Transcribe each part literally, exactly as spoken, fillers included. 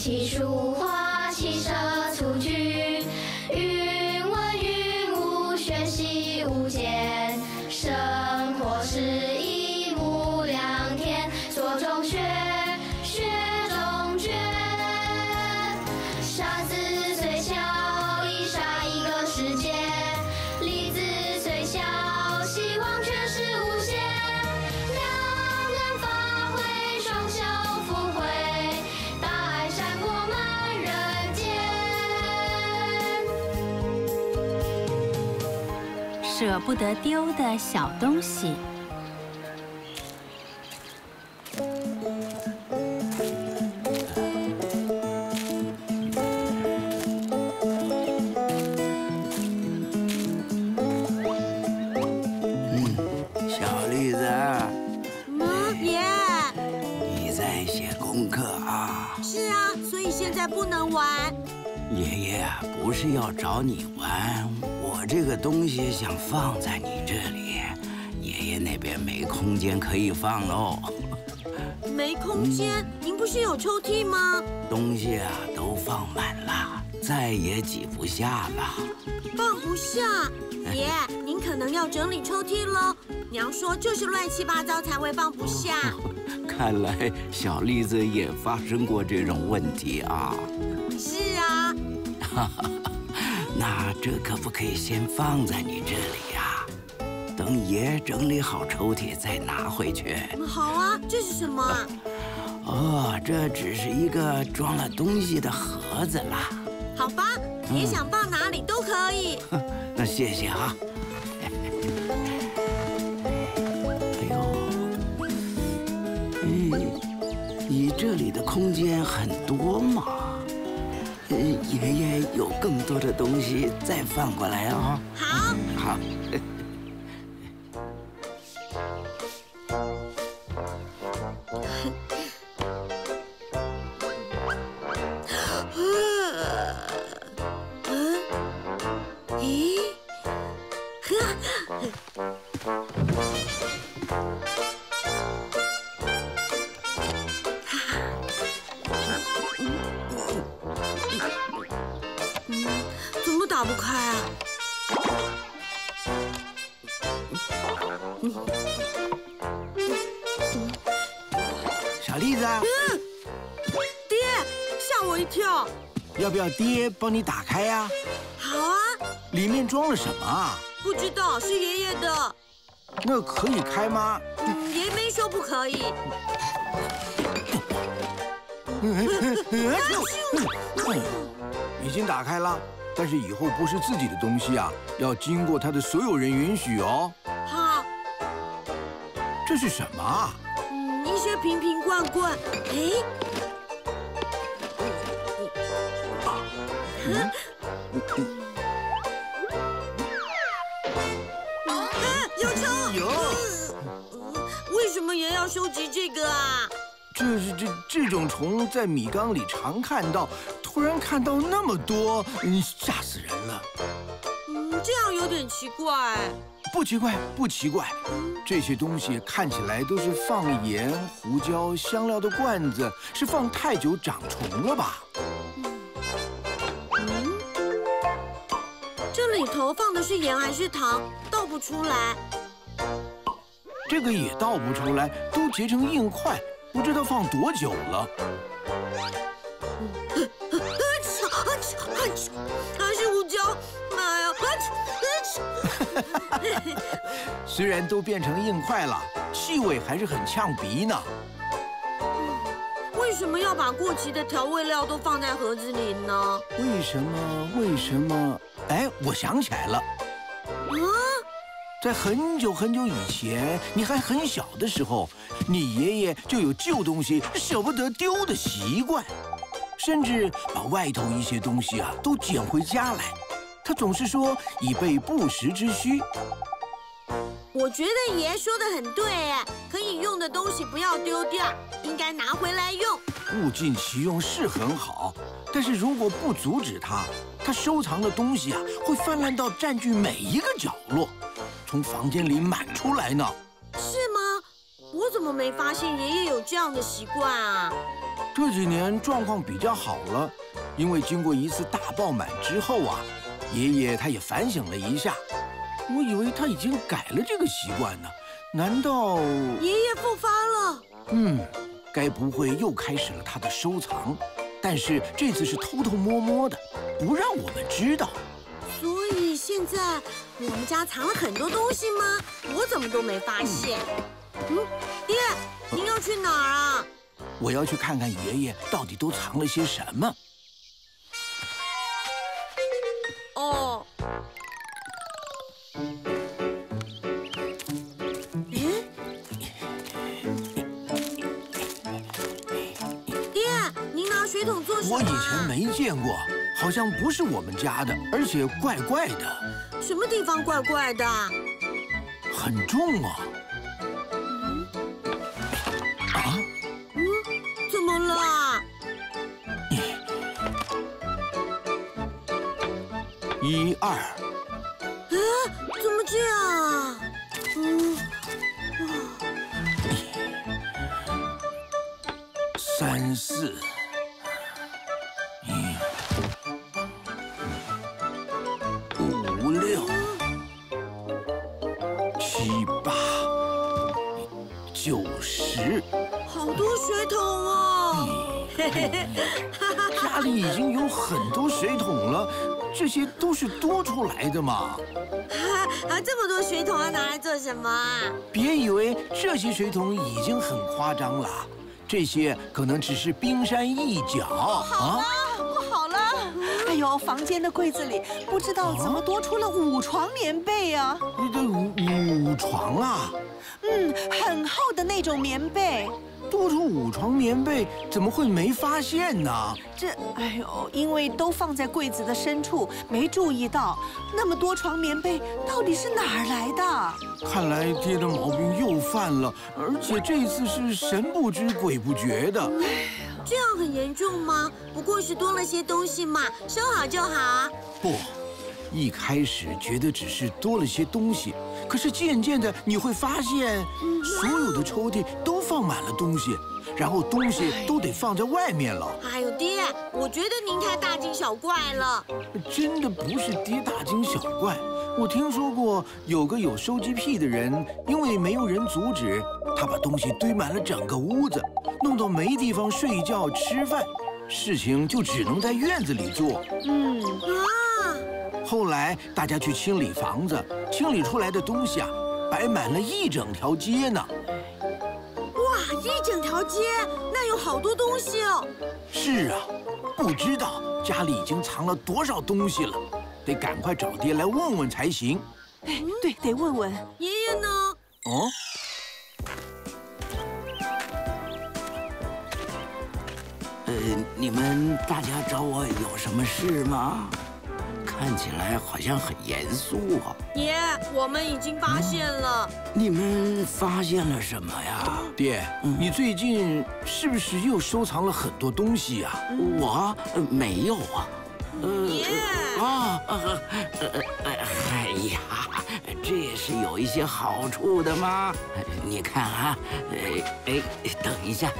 气书画，骑射蹴鞠，云文云武，玄习无间。生活是一目两天，做中学，学中诀。沙子虽小，已杀一个世界；粒子虽小，希望却是无限。两人发挥，双手抚慰，大爱闪过满人间。 舍不得丢的小东西。 小栗子， 嗯，爷， 你在写功课啊？ 是啊，所以现在不能玩。 爷爷啊，不是要找你玩，我这个东西想放在你这里，爷爷那边没空间可以放喽。 没空间？您不是有抽屉吗？ 东西啊都放满了，再也挤不下了。 放不下。爷，您可能要整理抽屉喽。娘说就是乱七八糟才会放不下。 看来小栗子也发生过这种问题啊。 是啊。 那这可不可以先放在你这里呀？等爷整理好抽屉再拿回去。 好啊，这是什么啊？ 哦，这只是一个装了东西的盒子啦。 好吧，爷想放哪里都可以。 那谢谢啊。哎呦，嗯，你这里的空间很多嘛。呃，爷爷有更多的东西再放过来啊。 好。 好。 怎么打不开啊？ 小栗子， 嗯，爹，吓我一跳。 要不要爹帮你打开呀？ 好啊。 里面装了什么啊？ 不知道，是爷爷的。 那可以开吗？ 嗯，爷没说不可以。 已经打开了，但是以后不是自己的东西啊，要经过他的所有人允许哦。 好。 这是什么啊？ 嗯，一些瓶瓶罐罐。哎。嗯。啊，有虫！ 有。 为什么爷要收集这个啊？ 这是这这种虫在米缸里常看到，突然看到那么多，嗯，吓死人了。 嗯，这样有点奇怪。 不奇怪，不奇怪。这些东西看起来都是放盐、胡椒、香料的罐子，是放太久长虫了吧？ 嗯，这里头放的是盐还是糖？倒不出来。 这个也倒不出来，都结成硬块。不知道放多久了。 还是胡椒，妈呀！ 虽然都变成硬块了，气味还是很呛鼻呢。 为什么要把过期的调味料都放在盒子里呢？ 为什么？为什么？哎，我想起来了。 啊！ 在很久很久以前，你还很小的时候，你爷爷就有旧东西舍不得丢的习惯，甚至把外头一些东西啊都捡回家来。他总是说以备不时之需。 我觉得爷说的很对，哎，可以用的东西不要丢掉，应该拿回来用。 物尽其用是很好，但是如果不阻止他，他收藏的东西啊会泛滥到占据每一个角落。从房间里满出来呢。 是吗？ 我怎么没发现爷爷有这样的习惯啊？ 这几年状况比较好了，因为经过一次大爆满之后啊，爷爷他也反省了一下。我以为他已经改了这个习惯呢，难道爷爷复发了？ 嗯，该不会又开始了他的收藏？但是这次是偷偷摸摸的，不让我们知道。 所以现在我们家藏了很多东西吗？我怎么都没发现。嗯，爹，您要去哪儿啊？ 我要去看看爷爷到底都藏了些什么。 哦。嗯？爹，您拿水桶做什么？ 我以前没见过，好像不是我们家的，而且怪怪的。 什么地方怪怪的？ 很重啊。啊？ 嗯？怎么了？ 一二。 哎，怎么这样啊？嗯。 三四。五六。七八。九十。 好多水桶哦！ 家里已经有很多水桶了，这些都是多出来的嘛。 啊，这么多水桶要拿来做什么啊？ 别以为这些水桶已经很夸张了，这些可能只是冰山一角啊。 不好了！哎呦，房间的柜子里不知道怎么多出了五床棉被啊！ 这五五床啊？ 嗯，很厚的那种棉被。 多出五床棉被，怎么会没发现呢？ 这，哎呦，因为都放在柜子的深处，没注意到。那么多床棉被，到底是哪儿来的？ 看来爹的毛病又犯了，而且这次是神不知鬼不觉的。 这样很严重吗？不过是多了些东西嘛，收好就好。 不，一开始觉得只是多了些东西。可是渐渐的，你会发现，所有的抽屉都放满了东西，然后东西都得放在外面了。 哎呦，爹，我觉得您太大惊小怪了。 真的不是爹大惊小怪，我听说过有个有收集癖的人，因为没有人阻止，他把东西堆满了整个屋子，弄到没地方睡觉吃饭，事情就只能在院子里做。 嗯啊。 后来大家去清理房子，清理出来的东西啊，摆满了一整条街呢。 哇，一整条街，那有好多东西哦。 是啊，不知道家里已经藏了多少东西了，得赶快找爹来问问才行。 哎，对，得问问爷爷呢。 哦。 呃，你们大家找我有什么事吗？看起来好像很严肃啊！ 爷，我们已经发现了。 你们发现了什么呀？ 爹，嗯、你最近是不是又收藏了很多东西呀？ 我、呃、没有啊。 呃，爷啊，呃，呃，哎呀，这也是有一些好处的嘛。你看啊，哎哎，等一下。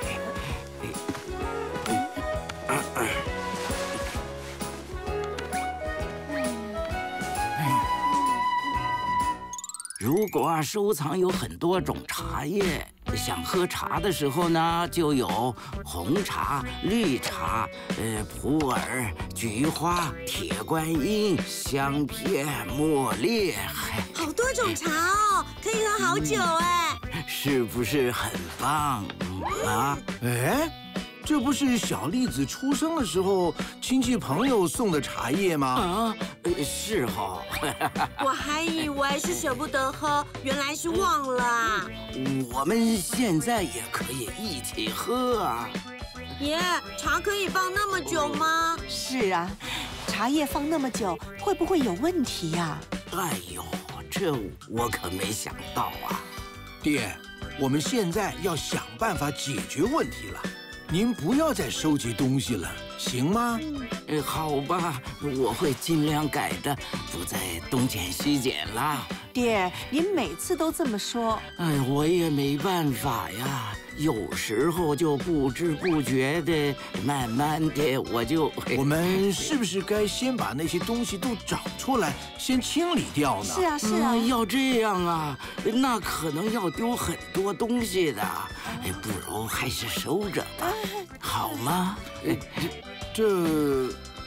如果收藏有很多种茶叶，想喝茶的时候呢，就有红茶、绿茶、呃普洱、菊花、铁观音、香片、茉莉， 好多种茶哦，可以喝好久哎， 是不是很棒啊？ 哎，这不是小栗子出生的时候亲戚朋友送的茶叶吗？ 啊，是哈。 我还以为是舍不得喝，原来是忘了。 我们现在也可以一起喝啊。 爷，茶可以放那么久吗？ 是啊，茶叶放那么久会不会有问题呀？ 哎呦，这我可没想到啊。 爹，我们现在要想办法解决问题了。您不要再收集东西了，行吗？ 嗯，好吧，我会尽量改的，不再东捡西捡啦。 爹，您每次都这么说。 哎，我也没办法呀，有时候就不知不觉的，慢慢的我就…… 我们是不是该先把那些东西都找出来，先清理掉呢？ 是啊，是啊。 嗯、要这样啊，那可能要丢很多东西的。哎，不如还是收着吧，好吗？ 这……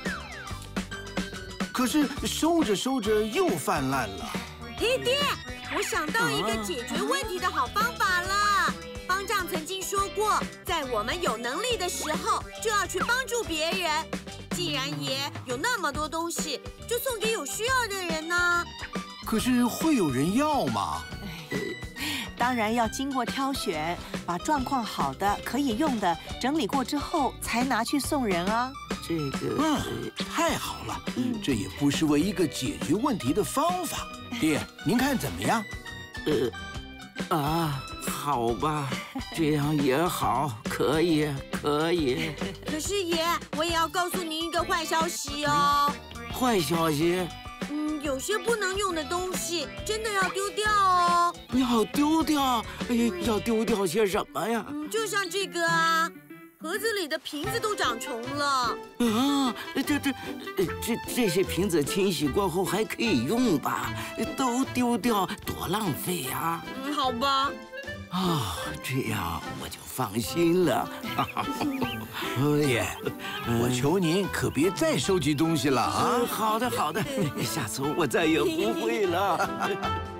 可是收着收着又泛滥了。 爹爹，我想到一个解决问题的好方法了。方丈曾经说过，在我们有能力的时候，就要去帮助别人。既然爷有那么多东西，就送给有需要的人呢。 可是会有人要吗？ 当然要经过挑选，把状况好的、可以用的整理过之后，才拿去送人啊。 这个…… 嗯，太好了，这也不失为一个解决问题的方法。爹，您看怎么样？ 呃，啊，好吧，这样也好，可以，可以。 可是爷，我也要告诉您一个坏消息哦。 坏消息？ 嗯，有些不能用的东西真的要丢掉哦。 要丢掉？哎，要丢掉些什么呀？ 嗯，就像这个啊。盒子里的瓶子都长虫了啊！这这这这些瓶子清洗过后还可以用吧？都丢掉多浪费呀！ 嗯，好吧。 啊，这样我就放心了。 爹，我求您可别再收集东西了啊！ 好的，好的，下次我再也不会了。